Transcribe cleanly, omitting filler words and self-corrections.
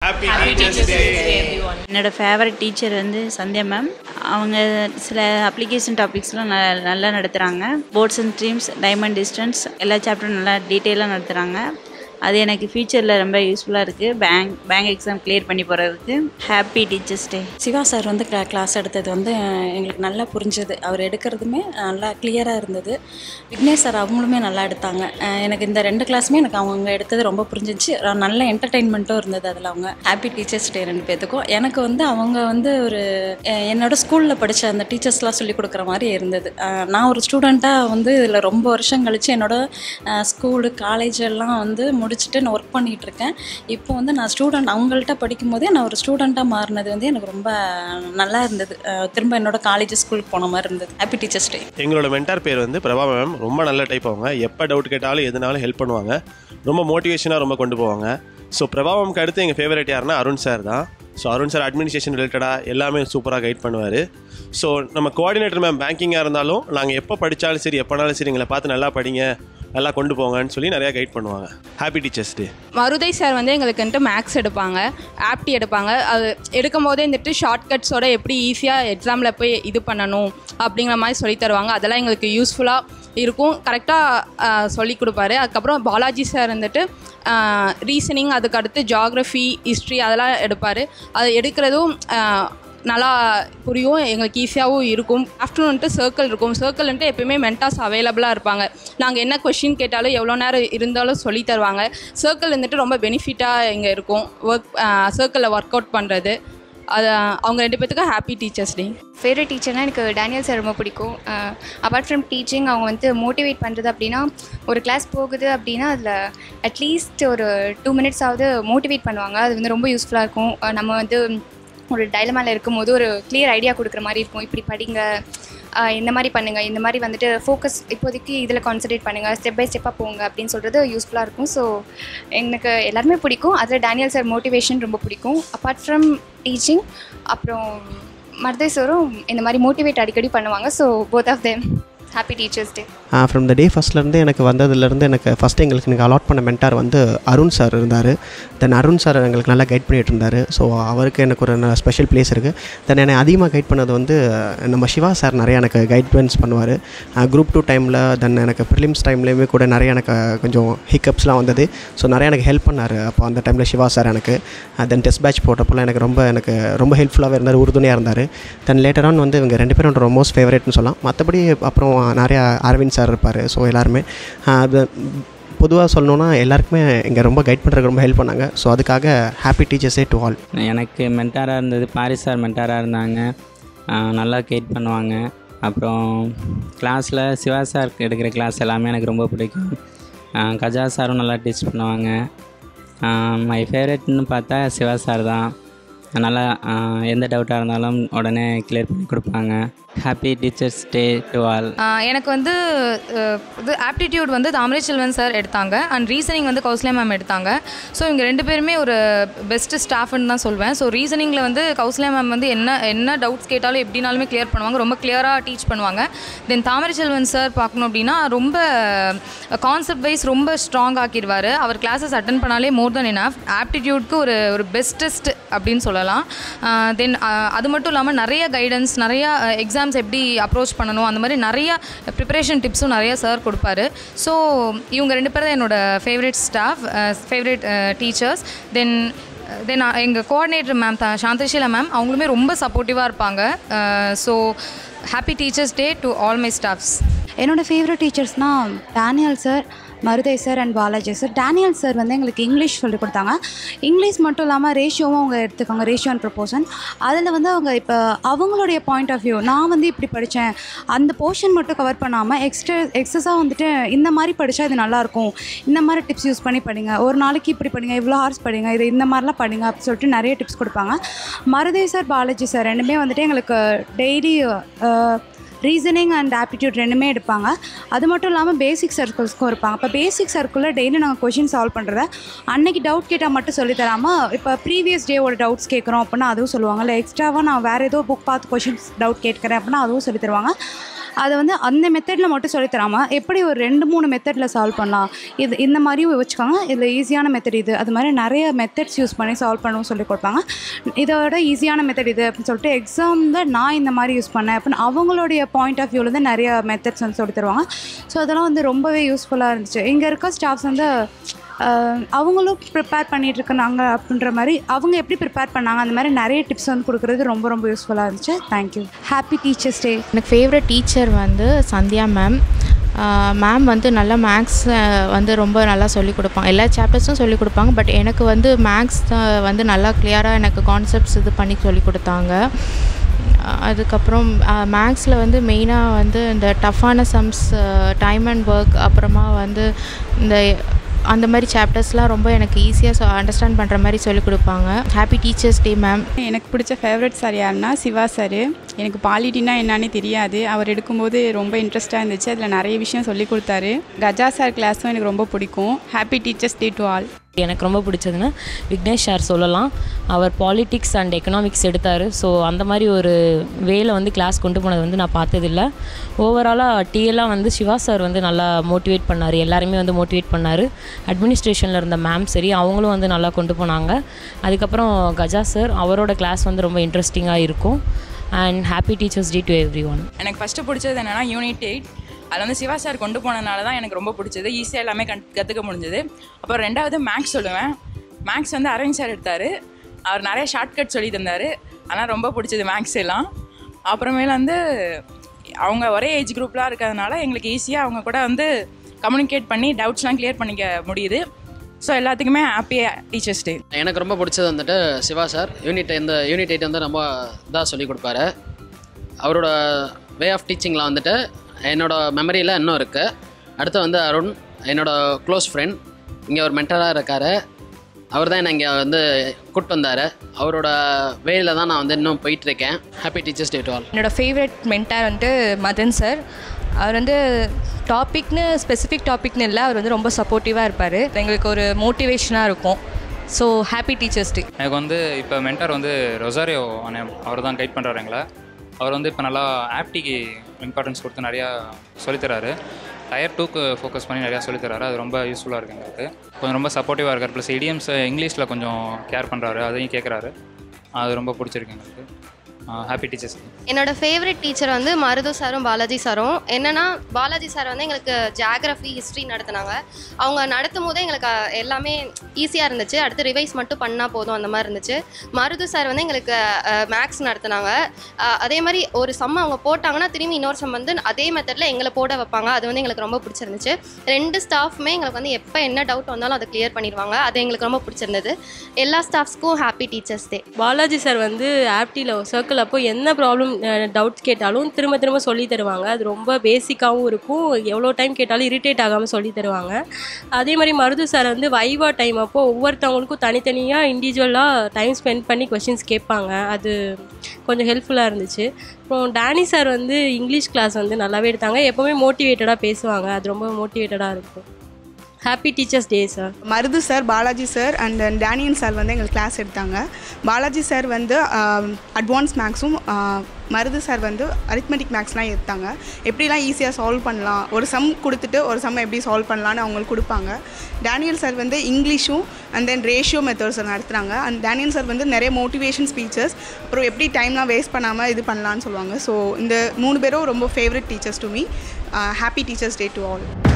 Happy Teachers Day everyone. என்னோட favourite teacher வந்து Sandhya ma'am. அவங்க சில அப்ளிகேஷன் டாபிக்ஸ்லாம் நல்லா நடத்துகிறாங்க. Boats and streams, time and distance எல்லா சாப்டரும் நல்லா டீட்டெயிலாக நடத்துகிறாங்க. அது எனக்கு ஃபியூச்சரில் ரொம்ப யூஸ்ஃபுல்லாக இருக்குது. பேங்க் எக்ஸாம் கிளியர் பண்ணி போகிறதுக்கு. Happy teachers day. Siva sir வந்து கிளாஸ் எடுத்தது வந்து எங்களுக்கு நல்லா புரிஞ்சது. அவர் எடுக்கிறதுமே நல்லா கிளியராக இருந்தது. விக்னேஷ் சார் அவங்களுமே நல்லா எடுத்தாங்க. எனக்கு இந்த 2 கிளாஸுமே எனக்கு அவங்க எடுத்தது ரொம்ப புரிஞ்சிச்சு. நல்ல என்டர்டெயின்மெண்ட்டும் இருந்தது அதில். அவங்க ஹாப்பி டீச்சர்ஸ் டே 2 பேத்துக்கும். எனக்கு வந்து அவங்க வந்து ஒரு என்னோட ஸ்கூலில் படித்த அந்த டீச்சர்ஸ்லாம் சொல்லிக் கொடுக்குற மாதிரி இருந்தது. நான் ஒரு ஸ்டூடெண்ட்டாக வந்து இதில் ரொம்ப வருஷம் கழித்து என்னோடய ஸ்கூலு காலேஜ் எல்லாம் வந்து முடிச்சுட்டு நான் ஒர்க் பண்ணிகிட்ருக்கேன். இப்போ வந்து நான் ஸ்டூடெண்ட் அவங்கள்ட்ட படிக்கும் போதே நான் ஒரு ஸ்டூடெண்ட்டாக மாறினது வந்து எனக்கு ரொம்ப நல்லா இருந்தது. திரும்ப என்னோட காலேஜ் ஸ்கூலுக்கு போன மாதிரி இருந்தது. Happy teachers day. எங்களோட மென்டார் பேர் வந்து பிரபா மேம். ரொம்ப நல்ல டைப். அவங்க எப்போ டவுட் கேட்டாலும் எதுனாலும் ஹெல்ப் பண்ணுவாங்க. ரொம்ப மோட்டிவேஷனாக ரொம்ப கொண்டு போவாங்க. ஸோ பிரபா மேம்க்கு அடுத்து எங்கள் ஃபேவரட் யாருன்னா அருண் சார் தான். ஸோ அருண் சார் அட்மினிஸ்ட்ரேஷன் ரிலேட்டடாக எல்லாமே சூப்பராக கைட் பண்ணுவார். ஸோ நம்ம கோஆர்டினேட்டர் மேம் பேங்கிங்காக இருந்தாலும் நாங்கள் எப்போ படித்தாலும் சரி எப்போனாலும் சரி எங்களை பார்த்து நல்லா படிங்க, நல்லா கொண்டு போங்கன்னு சொல்லி நிறையா கைட் பண்ணுவாங்க. Happy teachers day. Maruthai sir வந்து எங்களுக்கு வந்துட்டு மேக்ஸ் எடுப்பாங்க, ஆப்டி எடுப்பாங்க. அது எடுக்கும் போதே வந்துட்டு ஷார்ட்கட்ஸோட எப்படி ஈஸியாக எக்ஸாமில் போய் இது பண்ணணும் அப்படிங்கிற மாதிரி சொல்லி தருவாங்க. அதெல்லாம் எங்களுக்கு யூஸ்ஃபுல்லாக இருக்கும். கரெக்டாக சொல்லி கொடுப்பாரு. அதுக்கப்புறம் பாலாஜி சார் வந்துட்டு ரீசனிங், அதுக்கு அடுத்து ஜியாகிரஃபி, ஹிஸ்ட்ரி அதெல்லாம் எடுப்பார். அது எடுக்கிறதும் நல்லா புரியும், எங்களுக்கு ஈஸியாகவும் இருக்கும். ஆஃப்டர்நூன்ட்டு சர்க்கிள் இருக்கும். சர்க்கிள்ன்ட்டு எப்போயுமே மென்டாஸ் அவைலபிளாக இருப்பாங்க. நாங்கள் என்ன கொஷின் கேட்டாலும் எவ்வளோ நேரம் இருந்தாலும் சொல்லி தருவாங்க. சர்க்கிள் வந்துட்டு ரொம்ப பெனிஃபிட்டாக இங்கே இருக்கும். சர்க்கிளில் ஒர்க் அவுட் பண்ணுறது. அது அவங்க 2 பேத்துக்கும் ஹாப்பி டீச்சர்ஸ் டே. ஃபேவரட் டீச்சர்னால் எனக்கு டேனியல் சார் ரொம்ப பிடிக்கும். அப்பார்ட் ஃப்ரம் டீச்சிங் அவங்க வந்து மோட்டிவேட் பண்ணுறது அப்படின்னா, ஒரு கிளாஸ் போகுது அப்படின்னா அதில் அட்லீஸ்ட் ஒரு 2 மினிட்ஸாவது மோட்டிவேட் பண்ணுவாங்க. அது வந்து ரொம்ப யூஸ்ஃபுல்லாக இருக்கும். நம்ம வந்து ஒரு டைலமாவில் இருக்கும்போது ஒரு கிளியர் ஐடியா கொடுக்குற மாதிரி இருக்கும். இப்படி படிங்க, இந்த மாதிரி பண்ணுங்கள், இந்த மாதிரி வந்துட்டு ஃபோக்கஸ் இப்போதைக்கு இதில் கான்சன்ட்ரேட் பண்ணுங்கள், ஸ்டெப் பை ஸ்டெப்பாக போங்க அப்படின்னு சொல்கிறது யூஸ்ஃபுல்லாக இருக்கும். ஸோ எனக்கு எல்லாருமே பிடிக்கும். அதில் டேனியல் சார் மோட்டிவேஷன் ரொம்ப பிடிக்கும். அப்பார்ட் ஃப்ரம் டீச்சிங் அப்புறம் மருதை சாரும் இந்த மாதிரி மோட்டிவேட் அடிக்கடி பண்ணுவாங்க. So both of them happy teachers day. From the day ஃபஸ்ட்லேருந்து எனக்கு வந்ததுலேருந்து எனக்கு ஃபஸ்ட்டு எனக்கு அலாட் பண்ண மென்டார் வந்து அருண் சார் இருந்தார். தென் அருண் சார் எங்களுக்கு நல்லா கைட் பண்ணிகிட்டு இருந்தார். ஸோ அவருக்கு எனக்கு ஒரு ஸ்பெஷல் பிளேஸ் இருக்குது. தென் என்னை அதிகமாக கைட் பண்ணது வந்து நம்ம சிவா சார் நிறையா எனக்கு கைட்லைன்ஸ் பண்ணுவார். குரூப் 2 டைமில், தென் எனக்கு ப்ரிலிம்ஸ் டைம்லேயுமே கூட நிறையா எனக்கு கொஞ்சம் ஹிக்கப்ஸ்லாம் வந்தது. ஸோ நிறையா எனக்கு ஹெல்ப் பண்ணார். அப்போ அந்த டைமில் சிவா சார் எனக்கு தென் டெஸ்ட் பேட்ச் போட்டப்போலாம் எனக்கு ரொம்ப ஹெல்ப்ஃபுல்லாகவே இருந்தார், உறுதுணையாக இருந்தார். தென் லேட்டர் ஆன் வந்து இவங்க 2 பேரும் என்னோட மோஸ்ட் ஃபேவரேட்னு சொல்லலாம். மற்றபடி அப்புறம் நிறையா அரவிந்த் சார் இருப்பார். ஸோ எல்லாருமே அது பொதுவாக சொல்லணுன்னா எல்லாருக்குமே இங்கே ரொம்ப கைட் பண்ணுறதுக்கு ரொம்ப ஹெல்ப் பண்ணாங்க. ஸோ அதுக்காக happy teachers day to all. எனக்கு மென்டாராக இருந்தது பாரிஸ் சார் மென்டாராக இருந்தாங்க. நல்லா கைட் பண்ணுவாங்க. அப்புறம் கிளாஸில் சிவா சார் எடுக்கிற கிளாஸ் எல்லாமே எனக்கு ரொம்ப பிடிக்கும். கஜா சாரும் நல்லா டீச் பண்ணுவாங்க. மை ஃபேவரட்னு பார்த்தா சிவா சார் தான். நல்லா எந்த டவுட்டாக இருந்தாலும் உடனே கிளியர் பண்ணி கொடுப்பாங்க. Happy teachers day to all. எனக்கு வந்து இது ஆப்டிடியூட் வந்து தாமரை செல்வன் சார் எடுத்தாங்க. அண்ட் ரீசனிங் வந்து கௌசல்யா மேம் எடுத்தாங்க. ஸோ இவங்க 2 பேருமே ஒரு பெஸ்ட்டு ஸ்டாஃப்னு தான் சொல்வேன். ஸோ ரீசனிங்கில் வந்து கௌசல்யா மேம் வந்து என்ன டவுட்ஸ் கேட்டாலும் எப்படினாலுமே கிளியர் பண்ணுவாங்க. ரொம்ப கிளியராக டீச் பண்ணுவாங்க. தென் தாமரை செல்வன் சார் பார்க்கணும் அப்படின்னா ரொம்ப கான்செப்ட் வைஸ் ரொம்ப ஸ்ட்ராங் ஆக்கிடுவார். அவர் கிளாஸஸ் அட்டன் பண்ணாலே மோர் தென் எனாஃப். ஆப்டிடியூட்க்கு ஒரு பெஸ்டஸ்ட் அப்படின்னு சொல்லலாம். தென் அது மட்டும் இல்லாமல் நிறைய கைடன்ஸ், நிறையா எக்ஸாம்ஸ் எப்படி அப்ரோச் பண்ணணும், அந்த மாதிரி நிறையா ப்ரிப்பரேஷன் டிப்ஸும் நிறையா சார் கொடுப்பாரு. ஸோ இவங்க 2 பேர் தான் என்னோடய favourite staff, favourite teachers. Then எங்கள் கோஆர்டினேட்டர் மேம் சாந்தஷீலா மேம், அவங்களுமே ரொம்ப சப்போர்ட்டிவாக இருப்பாங்க. So happy teachers day to all my staffs. என்னோடய ஃபேவரட் டீச்சர்ஸ்னால் Daniel sir, Maruthai sir and Balaji sir. Daniel sir வந்து எங்களுக்கு இங்கிலீஷ் சொல்லிக் கொடுத்தாங்க. இங்கிலீஷ் மட்டும் இல்லாமல் ரேஷியோவும் அவங்க எடுத்துக்காங்க, ரேஷியோ அண்ட் ப்ரொப்போஷன். அதில் வந்து அவங்க இப்போ அவங்களுடைய பாயிண்ட் ஆஃப் வியூ, நான் வந்து இப்படி படித்தேன், அந்த போர்ஷன் மட்டும் கவர் பண்ணாமல் எக்ஸஸாக வந்துட்டு இந்த மாதிரி படித்தா இது நல்லாயிருக்கும், இந்த மாதிரி டிப்ஸ் யூஸ் பண்ணி படிங்க, ஒரு நாளைக்கு இப்படி படிங்க, இவ்வளோ ஹார்ஸ் படிங்க, இது இந்த மாதிரிலாம் படிங்க அப்படின்னு சொல்லிட்டு நிறைய டிப்ஸ் கொடுப்பாங்க. மருதை சார், பாலாஜி சார் 2மே வந்துட்டு எங்களுக்கு டெய்லி ரீசனிங் அண்ட் ஆப்டிடியூட் 2மே எடுப்பாங்க. அது மட்டும் இல்லாமல் பேசிக் சர்க்கிள்ஸ்க்கும் இருப்பாங்க. இப்போ பேசிக் சர்க்கிளில் டெய்லி நாங்கள் கொஷின் சால்வ் பண்ணுறத அன்றைக்கி டவுட் கேட்டால் மட்டும் சொல்லித்தராமல், இப்போ ப்ரீவியஸ் டேவோட டவுட்ஸ் கேட்குறோம் அப்படின்னா அதுவும் சொல்லுவாங்க. இல்லை எக்ஸ்ட்ராவாக நான் வேறு ஏதோ புக் பார்த்து கொஷின்ஸ் டவுட் கேட்குறேன் அப்படின்னா அதுவும் சொல்லி தருவாங்க. அதை வந்து அந்த மெத்தடில் மட்டும் சொல்லித் தராமல் எப்படி ஒரு 2-3 மெத்தடில் சால்வ் பண்ணலாம், இந்த மாதிரியும் வச்சுக்காங்க. இதில் ஈஸியான மெத்தட் இது, அது மாதிரி நிறைய மெத்தட்ஸ் யூஸ் பண்ணி சால்வ் பண்ணவும் சொல்லி கொடுப்பாங்க. இதோட ஈஸியான மெத்தட் இது அப்படின்னு சொல்லிட்டு எக்ஸாமில் நான் இந்த மாதிரி யூஸ் பண்ணேன் அப்படின்னு அவங்களுடைய பாயிண்ட் ஆஃப் வியூவில் நிறைய மெத்தட்ஸ் வந்து சொல்லி தருவாங்க. ஸோ அதெல்லாம் வந்து ரொம்பவே யூஸ்ஃபுல்லாக இருந்துச்சு. இங்கே இருக்க ஸ்டாஃப்ஸ் வந்து அவங்களும் ப்ரிப்பேர் பண்ணிகிட்ருக்காங்க அப்படின்ற மாதிரி அவங்க எப்படி ப்ரிப்பேர் பண்ணாங்க அந்த மாதிரி நிறைய டிப்ஸ் வந்து கொடுக்குறது ரொம்ப ரொம்ப யூஸ்ஃபுல்லாக இருந்துச்சு. தேங்க்யூ. Happy teachers day. எனக்கு ஃபேவரட் டீச்சர் வந்து சந்தியா மேம். மேம் வந்து நல்லா மேக்ஸ் வந்து ரொம்ப நல்லா சொல்லிக் கொடுப்பாங்க. எல்லா சாப்டர்ஸும் சொல்லிக் கொடுப்பாங்க. பட் எனக்கு வந்து மேக்ஸ் வந்து நல்லா கிளியராக எனக்கு கான்செப்ட்ஸ் இது பண்ணி சொல்லிக் கொடுத்தாங்க. அதுக்கப்புறம் மேக்ஸில் வந்து மெயினாக வந்து இந்த டஃப்பான சம்ஸ், டைம் அண்ட் ஒர்க், அப்புறமா வந்து இந்த அந்த மாதிரி சாப்டர்ஸ்லாம் ரொம்ப எனக்கு ஈஸியாக அண்டர்ஸ்டாண்ட் பண்ணுற மாதிரி சொல்லிக் கொடுப்பாங்க. Happy teachers day ma'am. எனக்கு பிடிச்ச ஃபேவரட் சார் யாருன்னா சிவா சார். எனக்கு பாலிட்டினா என்னன்னு தெரியாது, அவர் எடுக்கும்போது ரொம்ப இன்ட்ரெஸ்ட்டாக இருந்துச்சு. அதில் நிறைய விஷயம் சொல்லி கொடுத்தாரு. கஜா சார் கிளாஸும் எனக்கு ரொம்ப பிடிக்கும். Happy teachers day to all. எனக்கு ரொம்ப பிடிச்சதுன்னா விக்னேஷ் சார் சொல்லலாம். அவர் பாலிட்டிக்ஸ் அண்ட் எக்கனாமிக்ஸ் எடுத்தார். ஸோ அந்த மாதிரி ஒரு வேலை வந்து கிளாஸ் கொண்டு போனது வந்து நான் பார்த்ததில்ல. ஓவராலாக டிஎல்லாம் வந்து சிவா சார் வந்து நல்லா மோட்டிவேட் பண்ணார், எல்லாருமே வந்து மோட்டிவேட் பண்ணார். அட்மினிஸ்ட்ரேஷனில் இருந்த மேம் சரி அவங்களும் வந்து நல்லா கொண்டு போனாங்க. அதுக்கப்புறம் கஜா சார், அவரோட கிளாஸ் வந்து ரொம்ப இன்ட்ரெஸ்டிங்காக இருக்கும். And happy teachers day to everyone. எனக்கு ஃபஸ்ட்டு பிடிச்சது என்னென்னா யூனிட் 8. அதில் வந்து சிவா சார் கொண்டு போனதுனால தான் எனக்கு ரொம்ப பிடிச்சது. ஈஸியாக எல்லாமே கற்றுக்க முடிஞ்சது. அப்புறம் 2வது மேக்ஸ் சொல்லுவேன். மேக்ஸ் வந்து அரவிந்த் சார் எடுத்தார். அவர் நிறைய ஷார்ட்கட் சொல்லி தந்தார். ஆனால் ரொம்ப பிடிச்சது மேக்ஸ் எல்லாம். அப்புறமேல வந்து அவங்க ஒரே ஏஜ் குரூப்லாம் இருக்கிறதுனால எங்களுக்கு ஈஸியாக அவங்க கூட வந்து கம்யூனிகேட் பண்ணி டவுட்ஸ்லாம் கிளியர் பண்ணிக்க முடியுது. ஸோ எல்லாத்துக்குமே ஹாப்பியாக டீச்சர்ஸ் டே. எனக்கு ரொம்ப பிடிச்சது வந்துட்டு சிவா சார். யூனிட் 8 வந்து ரொம்ப இதாக சொல்லிக் கொடுப்பாரு. அவரோட வே ஆஃப் டீச்சிங்கில் வந்துட்டு என்னோடய மெமரியில் இன்னும் இருக்குது. அடுத்து வந்து அருண், என்னோடய க்ளோஸ் ஃப்ரெண்ட், இங்கே ஒரு மென்டராக இருக்கார். அவர் தான் என்னை இங்கே வந்து கூப்பிட்டு வந்தார். அவரோட வேயில் தான் நான் வந்து இன்னும் போயிட்டுருக்கேன். Happy teachers day to all. என்னோடய ஃபேவரட் மென்டார் வந்துட்டு மதன் சார். அவர் வந்து ஸ்பெசிஃபிக் டாபிக்னு இல்லை, அவர் வந்து ரொம்ப சப்போர்ட்டிவாக இருப்பார். எங்களுக்கு ஒரு மோட்டிவேஷனாக இருக்கும். So happy teachers day. எனக்கு வந்து இப்போ மென்டார் வந்து ரொசாரியோ அண்ணன், அவர் தான் கைட் பண்ணுறாரு எங்களை. அவர் வந்து இப்போ நல்லா ஆப்டிக்கு இம்பார்ட்டன்ஸ் கொடுத்து நிறையா சொல்லித்தராரு. டயர் 2க்கு ஃபோக்கஸ் பண்ணி நிறையா சொல்லித்தராரு. அது ரொம்ப யூஸ்ஃபுல்லாக இருக்குது எங்களுக்கு. கொஞ்சம் ரொம்ப சப்போர்ட்டிவாக இருக்கார். ப்ளஸ் இடியம்ஸ் இங்கிலீஷில் கொஞ்சம் கேர் பண்ணுறாரு, அதையும் கேட்குறாரு. அது ரொம்ப பிடிச்சிருக்கு எங்களுக்கு. Happy teachers. என்னோட ஃபேவரட் டீச்சர் வந்து மருது சாரும் பாலாஜி சாரும். என்னென்னா பாலாஜி சார் வந்து எங்களுக்கு ஜியாகிரஃபி, ஹிஸ்ட்ரி நடத்துனாங்க. அவங்க நடத்தும் போதே எங்களுக்கு எல்லாமே ஈஸியாக இருந்துச்சு. அடுத்து ரிவைஸ் மட்டும் பண்ணால் போதும் அந்த மாதிரி இருந்துச்சு. மருது சார் வந்து எங்களுக்கு மேக்ஸ் நடத்துனாங்க. அதே மாதிரி ஒரு சம் அவங்க போட்டாங்கன்னா திரும்பி இன்னொரு சம் வந்து அதே மெத்தடில் எங்களை போட வைப்பாங்க. அது வந்து எங்களுக்கு ரொம்ப பிடிச்சிருந்துச்சு. 2 ஸ்டாஃப்மே எங்களுக்கு வந்து எப்போ என்ன டவுட் வந்தாலும் அதை கிளியர் பண்ணிடுவாங்க. அது எங்களுக்கு ரொம்ப பிடிச்சிருந்தது. எல்லா ஸ்டாஃப்ஸ்க்கும் happy teachers day. Balaji sir வந்து ஆப்டியில் சர்க்கிள் அப்போ என்ன ப்ராப்ளம் டவுட்ஸ் கேட்டாலும் திரும்ப திரும்ப சொல்லி தருவாங்க. அது ரொம்ப பேசிக்காகவும் இருக்கும். எவ்வளோ டைம் கேட்டாலும் இரிட்டேட் ஆகாமல் சொல்லி தருவாங்க. அதே மாதிரி மருது சார் வந்து வைவா டைம் அப்போ ஒவ்வொருத்தவங்களுக்கும் தனித்தனியாக இண்டிவிஜுவலாக டைம் ஸ்பெண்ட் பண்ணி கொஷின்ஸ் கேட்பாங்க. அது கொஞ்சம் ஹெல்ப்ஃபுல்லாக இருந்துச்சு. அப்புறம் டேனி சார் வந்து இங்கிலீஷ் கிளாஸ் வந்து நல்லாவே எடுத்தாங்க. எப்போவுமே மோட்டிவேட்டடாக பேசுவாங்க. அது ரொம்ப மோட்டிவேட்டடாக இருக்கும். Happy teachers day sir. Maruthu sir, Balaji sir and Daniel sir வந்து எங்களுக்கு கிளாஸ் எடுத்தாங்க. பாலாஜி சார் வந்து அட்வான்ஸ் மேக்ஸும், மருது சார் வந்து அரித்மெட்டிக் மேக்ஸ்லாம் எடுத்தாங்க. எப்படிலாம் ஈஸியாக சால்வ் பண்ணலாம், ஒரு சம் கொடுத்துட்டு ஒரு சம் எப்படி சால்வ் பண்ணலான்னு அவங்களுக்கு கொடுப்பாங்க. டேனியல் சார் வந்து இங்கிலீஷும் அண்ட் தென் ரேஷியோ மெத்தட்ஸ் நடத்துகிறாங்க. அண்ட் டேனியல் சார் வந்து நிறைய மோட்டிவேஷன் ஸ்பீச்சஸ், அப்புறம் எப்படி டைம்லாம் வேஸ்ட் பண்ணாமல் இது பண்ணலான்னு சொல்லுவாங்க. ஸோ இந்த 3 பேரும் ரொம்ப favourite teachers to me. Happy teachers day to all.